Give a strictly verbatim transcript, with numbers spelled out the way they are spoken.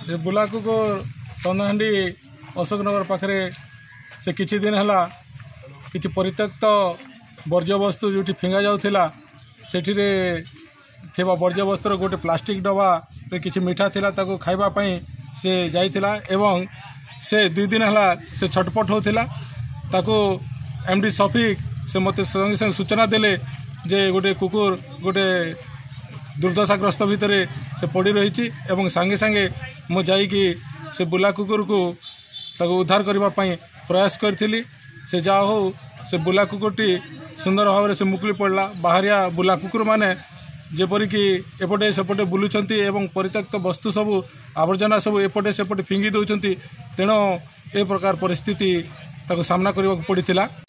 ये बुला कुकुर तंदाहांडी अशोकनगर पाखे से किछि दिन है कि परित्यक्त वर्ज्यवस्तु जो फिंगा जाऊला से वर्ज्यवस्तुर गोटे प्लास्टिक डबा किछि मीठा थिला ताको खाइबापी से जाइथिला एवं से दुई दिन है से छटपट होता ताको एमडी शफिक से मत संगे संगे सूचना देले जे गोटे कुकुर गोटे दुर्दशाग्रस्त भितर से पड़ी रही एवं सांगे सांगे मु जाइकी से बुला कुकुर को ताको उद्धार करने प्रयास करी से जा हो से बुला कुकुरटी सुंदर भाव से मुकुली पड़ला बाहरिया बुला कुकुर माने जेपरिक एपटे सेपटे बुलूंट एवं परित्यक्त वस्तु सबू आवर्जना सब एपटे सेपटे फिंगी दौरान तेणु ए प्रकार परिस्थिति ताको सामना करने को पड़ा।